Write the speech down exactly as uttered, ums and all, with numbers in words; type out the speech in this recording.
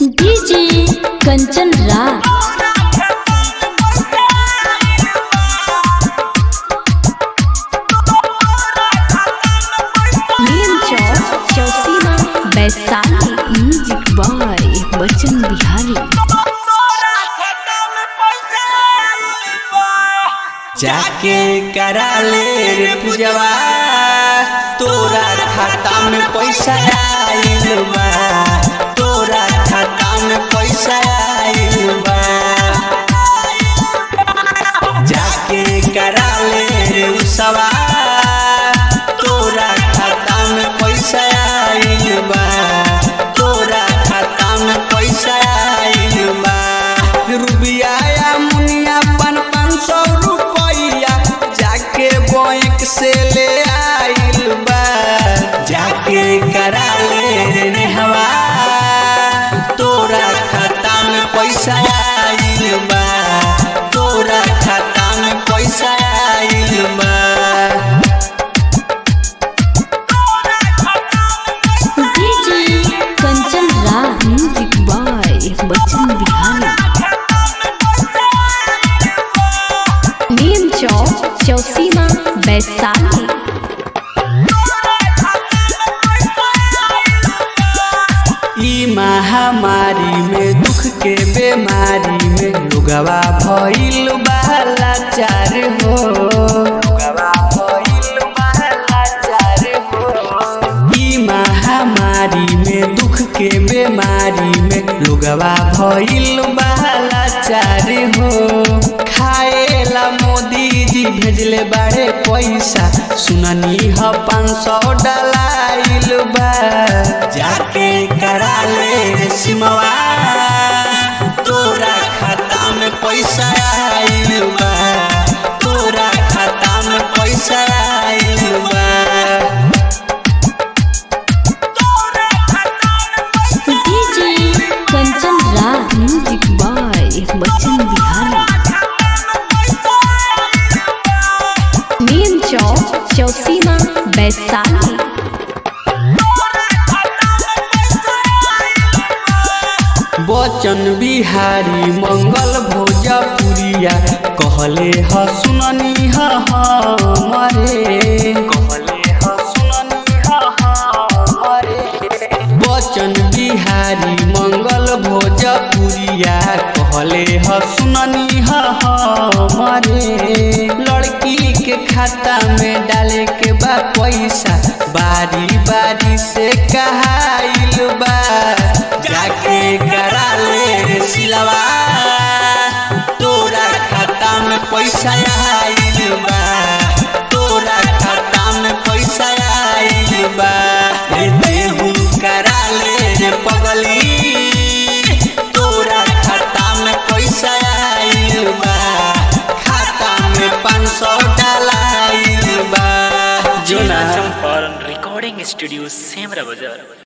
DJ Kanchan Raj Vaishali music by Bachchan Bihari. जाके करा ले रे पूजवा तोरा खाता में पैसा आइल बा, तोरा खाता में पैसा आइल बा। जाके करा ले रे उसवा तोरा खाता में पैसा आइल बा, तोरा खाता में पैसा आइल बा। रुबिया या मुनिया पन पाँच सौ रुपया जाके बैंक से ले आइल बा। जाके करा ले रे हवा तोरा खाता में पैसा आइल बा, तोरा खाता में पैसा आइल बा। DJ Kanchan Raj music by Bachchan Bihari. Neem Chowk Chausima Vaishali. ई महामारी में दुख के बीमारी में लोगवा भइल बा लाचार हो, लोगवा भइल बा लाचार हो। ई महामारी में दुख के बीमारी में लोगवा भइल बा लाचार हो। खाएला मोदी जी भेजले बारे पैसा सुननी ह पाँच सौ डलाइल बा। जाके करा ले सिमवा तोरा खाता में पैसा आइल बा, तोरा खाता में पैसा आइल बा। DJ Kanchan Raj music by Bachchan Bihari. Neem Chowk Chausima Vaishali. Bachchan Bihari Mangal Bhojpuriya कहले ह सुननी ह हमरे, कहले ह सुननी ह हमरे। बच्चन बिहारी मंगल भोजपुरिया कहले ह सुननी ह हमरे। लड़की के खाता में डाले के बा पैसा बारी बारी से कहाइल बा। जाके करा ले सिलवा तोरा खाता में पैसा आइल बा, तोरा खाता में पैसा आइल बा। देहू करा ले रे पगली तोरा खाता में पैसा आइल बा, खाता में पाँच सौ डलाइल बा। जोना चंपारण रिकॉर्डिंग स्टूडियो सेमरा बाजार।